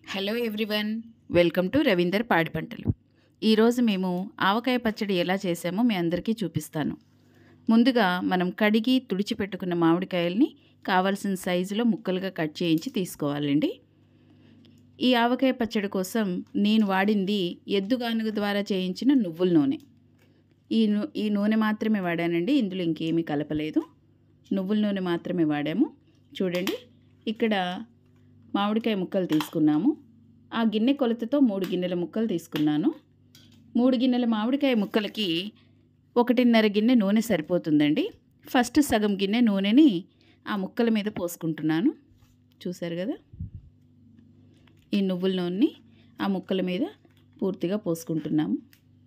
Hello everyone, welcome to Ravinder పాడి పంటలు. ఈరోజు మేము ఆవకాయ పచ్చడి ఎలా చేసామో మీ అందరికీ చూపిస్తాను. ముందుగా మనం కడిగి తుడిచిపెట్టుకున్న మామిడికాయల్ని కావాల్సిన సైజులో ముక్కలుగా కట్ చేయించి తీసుకోవాలండి. ఈ ఆవకాయ పచ్చడి కోసం నేను వాడింది ఎద్దుగానుగ ద్వారా చేయించిన నువ్వుల నూనె. ఈ నూనె మాత్రమే వాడానండి, ఇందులో ఇంకేమీ కలపలేదు. నువ్వుల నూనె మాత్రమే వాడాము. చూడండి, ఇక్కడ మామిడికాయ ముక్కలు తీసుకున్నాము. ఆ గిన్నె కొలతతో 3 గిన్నెల ముక్కలు తీసుకున్నాను. 3 గిన్నెల మామిడికాయ ముక్కలకి 1.5 గిన్నె నూనె సరిపోతుందండి. ఫస్ట్ సగం గిన్నె నూనెని ఆ ముక్కల మీద పోసుకుంటున్నాను. చూసారు కదా, ఈ నువ్వుల నూనెని ఆ ముక్కల మీద పూర్తిగా పోసుకుంటున్నాము.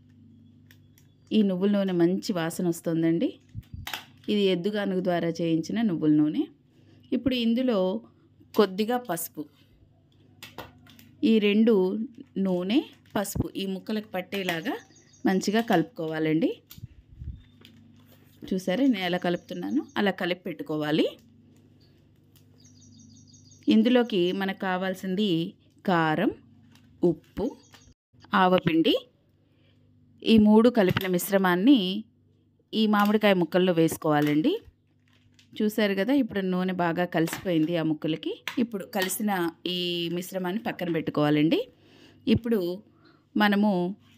ఈ నువ్వుల నూనె మంచి వాసన వస్తుందండి. ఇది ఎద్దుగానుగ ద్వారా చేయించిన నువ్వుల నూనె. ఇప్పుడు ఇందులో కొద్దిగా పసుపు, ఈ 2 నూనె పసుపు ఈ ముక్కలకు పట్టేలాగా మంచిగా కలుపుకోవాలండి. చూసారా నేను ఎలా కలుపుతున్నాను, అలా కలిపి పెట్టుకోవాలి. ఇందులోకి మనకు కావాల్సింది కారం, ఉప్పు, ఆవపిండి. ఈ 3 కలిపిన మిశ్రమాన్ని ఈ మామిడికాయ ముక్కల్లో వేసుకోవాలండి. చూసారు కదా, ఇప్పుడు నూనె బాగా కలిసిపోయింది ఆ ముక్కలకి. ఇప్పుడు కలిసిన ఈ మిశ్రమాన్ని పక్కన పెట్టుకోవాలండి. ఇప్పుడు మనము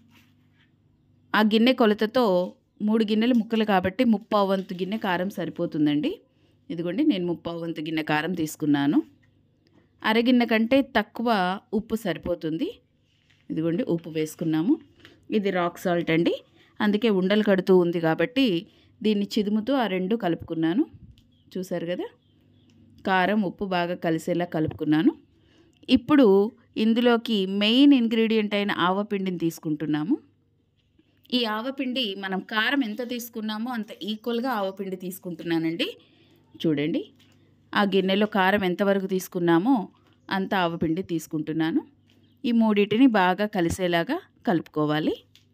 ఆ గిన్నె కొలతతో 3 గిన్నెలు ముక్కలు కాబట్టి 3/4 వంతు గిన్నె కారం సరిపోతుందండి. ఇదిగోండి, నేను 3/4 వంతు గిన్నె కారం తీసుకున్నాను. అరగిన్నె కంటే తక్కువ ఉప్పు సరిపోతుంది. ఇదిగోండి, ఉప్పు వేసుకున్నాము. ఇది రాక్ సాల్ట్ అండి, అందుకే ఉండలు కడుతూ ఉంది కాబట్టి దీన్ని చిదుముతూ ఆ 2 కలుపుకున్నాను. చూసారు కదా, కారం ఉప్పు బాగా కలిసేలా కలుపుకున్నాను. ఇప్పుడు ఇందులోకి మెయిన్ ఇంగ్రీడియంట్ అయిన ఆవపిండిని తీసుకుంటున్నాము. ఈ ఆవపిండి మనం కారం ఎంత తీసుకున్నామో అంత ఈక్వల్గా ఆవపిండి తీసుకుంటున్నానండి. చూడండి, ఆ గిన్నెలో కారం ఎంతవరకు తీసుకున్నామో అంత ఆవపిండి తీసుకుంటున్నాను. ఈ మూడింటిని బాగా కలిసేలాగా కలుపుకోవాలి.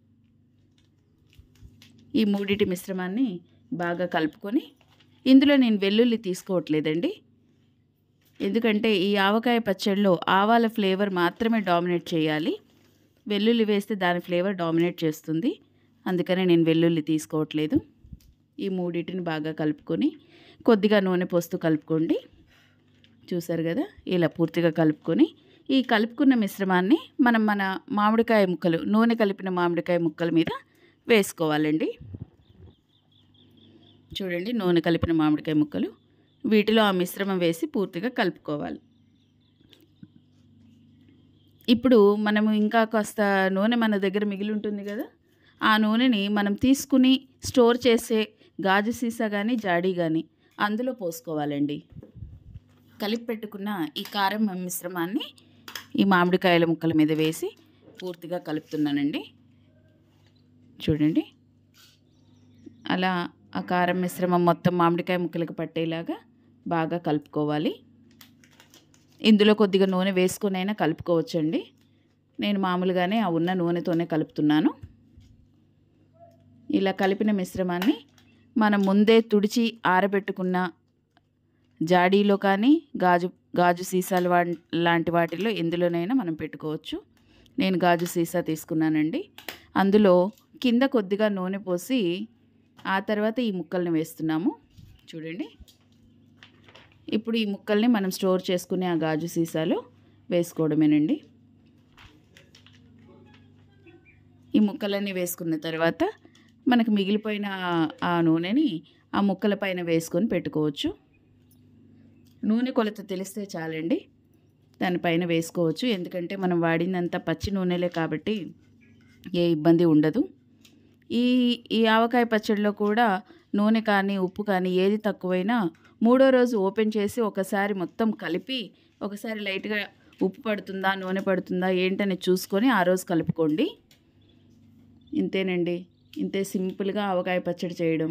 ఈ మూడిటి మిశ్రమాన్ని బాగా కలుపుకొని ఇందులో నేను వెల్లుల్లి తీసుకోవట్లేదండి. ఎందుకంటే ఈ ఆవకాయ పచ్చడిలో ఆవాల ఫ్లేవర్ మాత్రమే డామినేట్ చేయాలి. వెల్లుల్లి వేస్తే దాని ఫ్లేవర్ డామినేట్ చేస్తుంది, అందుకనే నేను వెల్లుల్లి తీసుకోవట్లేదు. ఈ మూడింటిని బాగా కలుపుకొని కొద్దిగా నూనె పోస్తూ కలుపుకోండి. చూసారు కదా, ఇలా పూర్తిగా కలుపుకొని ఈ కలుపుకున్న మిశ్రమాన్ని మన మామిడికాయ ముక్కలు, నూనె కలిపిన మామిడికాయ ముక్కల మీద వేసుకోవాలండి. చూడండి, నూనె కలిపిన మామిడికాయ ముక్కలు వీటిలో ఆ మిశ్రమం వేసి పూర్తిగా కలుపుకోవాలి. ఇప్పుడు మనము ఇంకా కాస్త నూనె మన దగ్గర మిగిలి ఉంటుంది కదా, ఆ నూనెని మనం తీసుకుని స్టోర్ చేసే గాజు సీసా కానీ జాడీ కానీ అందులో పోసుకోవాలండి. కలిపి పెట్టుకున్న ఈ కారం మిశ్రమాన్ని ఈ మామిడికాయల ముక్కల మీద వేసి పూర్తిగా కలుపుతున్నానండి. చూడండి, అలా ఆ కారం మిశ్రమం మొత్తం మామిడికాయ ముక్కలకు పట్టేలాగా బాగా కలుపుకోవాలి. ఇందులో కొద్దిగా నూనె వేసుకొని అయినా కలుపుకోవచ్చండి. నేను మామూలుగానే ఆ ఉన్న నూనెతోనే కలుపుతున్నాను. ఇలా కలిపిన మిశ్రమాన్ని మనం ముందే తుడిచి ఆరబెట్టుకున్న జాడీలో కానీ గాజు సీసాలు లాంటి వాటిల్లో ఎందులోనైనా మనం పెట్టుకోవచ్చు. నేను గాజు సీసా తీసుకున్నానండి. అందులో కింద కొద్దిగా నూనె పోసి ఆ తర్వాత ఈ ముక్కల్ని వేస్తున్నాము. చూడండి, ఇప్పుడు ఈ ముక్కల్ని మనం స్టోర్ చేసుకునే ఆ గాజు సీసాలో వేసుకోవడమేనండి. ఈ ముక్కలన్నీ వేసుకున్న తర్వాత మనకు మిగిలిపోయిన ఆ నూనెని ఆ ముక్కల పైన వేసుకొని పెట్టుకోవచ్చు. నూనె కొలత తెలిస్తే చాలండి, దానిపైన వేసుకోవచ్చు. ఎందుకంటే మనం వాడిందంతా పచ్చి నూనెలే కాబట్టి ఏ ఇబ్బంది ఉండదు. ఈ ఆవకాయ పచ్చడిలో కూడా నూనె కానీ ఉప్పు కానీ ఏది తక్కువైనా 3వ రోజు ఓపెన్ చేసి ఒకసారి మొత్తం కలిపి ఒకసారి లైట్గా ఉప్పు పడుతుందా నూనె పడుతుందా ఏంటని చూసుకొని ఆ రోజు కలుపుకోండి. ఇంతేనండి, ఇంతే సింపుల్గా ఆవకాయ పచ్చడి చేయడం.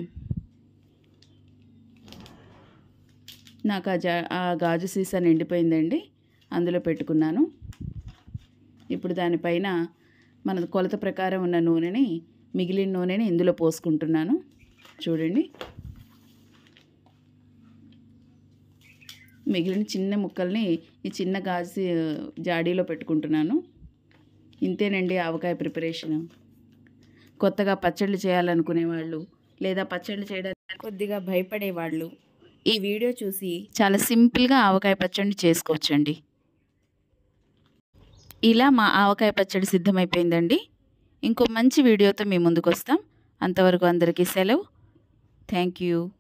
నాకు ఆ గాజు సీసా నిండిపోయిందండి, అందులో పెట్టుకున్నాను. ఇప్పుడు దానిపైన మన కొలత ప్రకారం ఉన్న నూనెని, మిగిలిన నూనెని ఇందులో పోసుకుంటున్నాను. చూడండి, మిగిలిన చిన్న ముక్కల్ని ఈ చిన్న గాజు జాడీలో పెట్టుకుంటున్నాను. ఇంతేనండి ఆవకాయ ప్రిపరేషన్. కొత్తగా పచ్చళ్ళు చేయాలనుకునేవాళ్ళు లేదా పచ్చళ్ళు చేయడానికి కొద్దిగా భయపడేవాళ్ళు ఈ వీడియో చూసి చాలా సింపుల్గా ఆవకాయ పచ్చడిని చేసుకోవచ్చండి. ఇలా మా ఆవకాయ పచ్చడి సిద్ధమైపోయిందండి. ఇంకో మంచి వీడియోతో మీ ముందుకు వస్తాం. అంతవరకు అందరికీ సెలవు. Thank you.